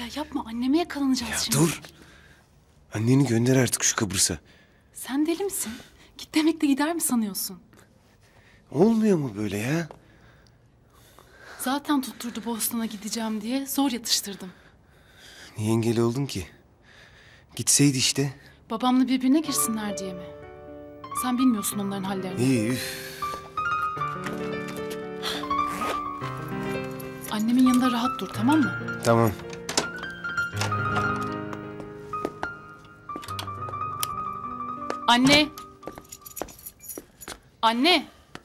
yapma, anneme yakalanacağız Ya şimdi. dur. Anneni gönder artık şu Kıbrıs'a. Sen deli misin? Git demekle gider mi sanıyorsun? Olmuyor mu böyle ya? Zaten tutturdu Boston'a gideceğim diye zor yatıştırdım. Niye engel oldun ki? Gitseydi işte. Babamla birbirine girsinler diye mi? Sen bilmiyorsun onların hallerini. İyi üf. Annemin yanında rahat dur, tamam mı? Tamam. Anne! Anne!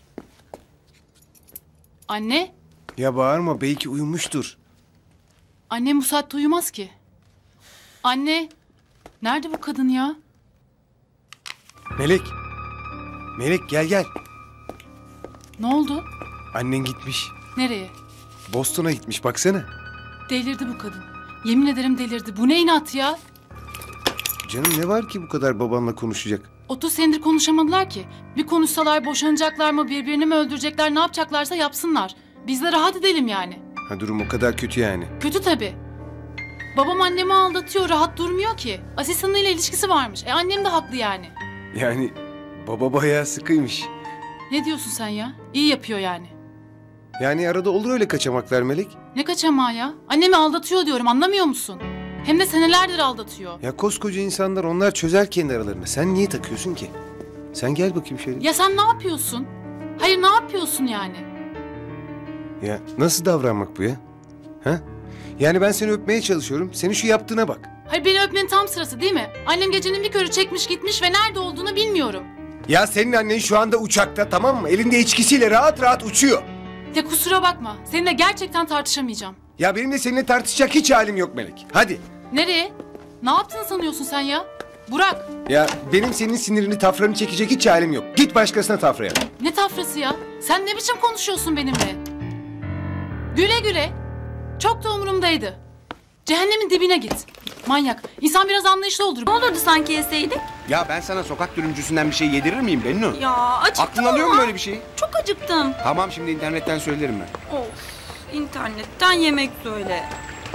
Anne! Ya bağırma, belki uyumuştur. Annem bu saatte uyumaz ki. Anne! Nerede bu kadın ya? Melek. Melek gel gel. Ne oldu? Annen gitmiş. Nereye? Boston'a gitmiş baksana. Delirdi bu kadın. Yemin ederim delirdi. Bu ne inat ya? Canım ne var ki bu kadar babanla konuşacak? 30 senedir konuşamadılar ki. Bir konuşsalar boşanacaklar mı, birbirini mi öldürecekler, ne yapacaklarsa yapsınlar. Biz de rahat edelim yani. Ha, durum o kadar kötü yani. Kötü tabii. Babam annemi aldatıyor, rahat durmuyor ki. Asistanıyla ilişkisi varmış. Annem de haklı yani. Yani baba bayağı sıkıymış. Ne diyorsun sen ya? İyi yapıyor yani. Yani arada olur öyle kaçamaklar Melek. Ne kaçamağı ya? Annemi aldatıyor diyorum, anlamıyor musun? Hem de senelerdir aldatıyor. Ya koskoca insanlar, onlar çözer kendi aralarında. Sen niye takıyorsun ki? Sen gel bakayım şöyle. Ya sen ne yapıyorsun? Hayır, ne yapıyorsun yani? Ya nasıl davranmak bu ya? Ha? Yani ben seni öpmeye çalışıyorum. Senin şu yaptığına bak. Hayır, beni öpmenin tam sırası değil mi? Annem gecenin bir körü çekmiş gitmiş ve nerede olduğunu bilmiyorum. Ya senin annen şu anda uçakta, tamam mı? Elinde içkisiyle rahat rahat uçuyor. Ya kusura bakma. Seninle gerçekten tartışamayacağım. Ya benim de seninle tartışacak hiç halim yok Melek. Hadi. Nereye? Ne yaptığını sanıyorsun sen ya? Burak, Ya benim senin sinirini, tafranı çekecek hiç halim yok. Git başkasına tafra yap. ne tafrası ya? Sen ne biçim konuşuyorsun benimle? Güle güle. Çok da umurumdaydı. Cehennemin dibine git. Manyak. İnsan biraz anlayışlı olur. Ne olurdu sanki yeseydik? Ya ben sana sokak dürümcüsünden bir şey yedirir miyim Bennu? Ya acıktım Aklın alıyor mu ama. böyle bir şeyi? Çok acıktım. Tamam, şimdi internetten söylerim ben. Of, internetten yemek söyle.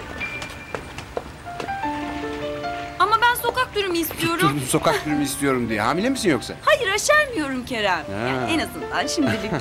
Ama ben sokak dürümü istiyorum. Sokak dürümü istiyorum diye. Hamile misin yoksa? Hayır, aşermiyorum Kerem. Ha. Yani en azından şimdilik.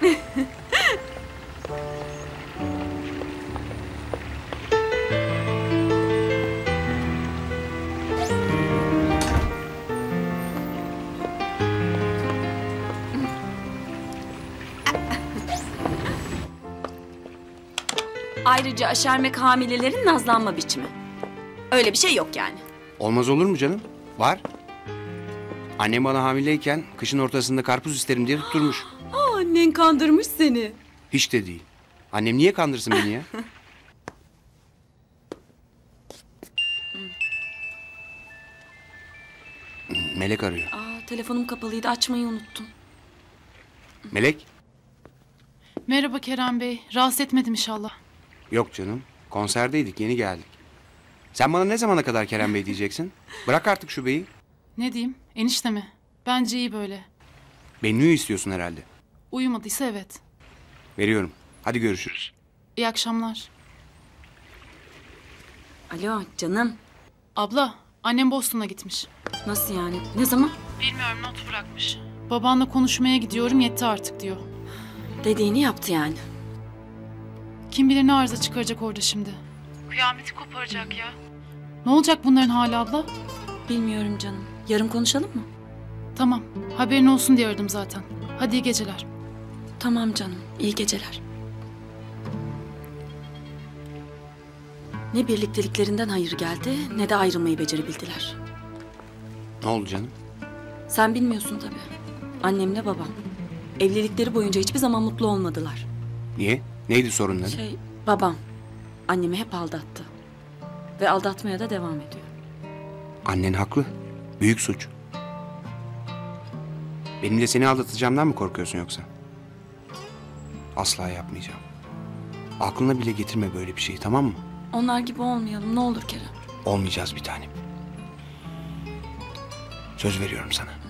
Ayrıca aşermek hamilelerin nazlanma biçimi. Öyle bir şey yok yani. Olmaz olur mu canım? Var. Annem bana hamileyken kışın ortasında karpuz isterim diye tutturmuş. Annen kandırmış seni. Hiç de değil. Annem niye kandırsın beni ya? Melek arıyor. Telefonum kapalıydı, açmayı unuttum. Melek? Merhaba Kerem Bey. Rahatsız etmedim inşallah. Yok canım. Konserdeydik, yeni geldik. Sen bana ne zamana kadar Kerem Bey diyeceksin? Bırak artık şu beyi. Ne diyeyim? Enişte mi? Bence iyi böyle. Bennu'yu istiyorsun herhalde. Uyumadıysa evet. Veriyorum. Hadi görüşürüz. İyi akşamlar. Alo canım. Abla, annem Boston'a gitmiş. Nasıl yani? Ne zaman? Bilmiyorum, not bırakmış. Babanla konuşmaya gidiyorum, yetti artık diyor. Dediğini yaptı yani. Kim bilir ne arıza çıkaracak orada şimdi. Kıyameti koparacak ya. Ne olacak bunların hali abla? Bilmiyorum canım. Yarın konuşalım mı? Tamam, haberin olsun diye aradım zaten. Hadi iyi geceler. Tamam canım. İyi geceler. Ne birlikteliklerinden hayır geldi, ne de ayrılmayı becerebildiler. Ne oldu canım? Sen bilmiyorsun tabii. Annemle babam. Evlilikleri boyunca hiçbir zaman mutlu olmadılar. Niye? Neydi sorunları? Babam annemi hep aldattı. Ve aldatmaya da devam ediyor. Annen haklı. Büyük suç. Benim de seni aldatacağımdan mı korkuyorsun yoksa? Asla yapmayacağım. Aklına bile getirme böyle bir şeyi, tamam mı? Onlar gibi olmayalım ne olur Kerem. Olmayacağız bir tanem. Söz veriyorum sana.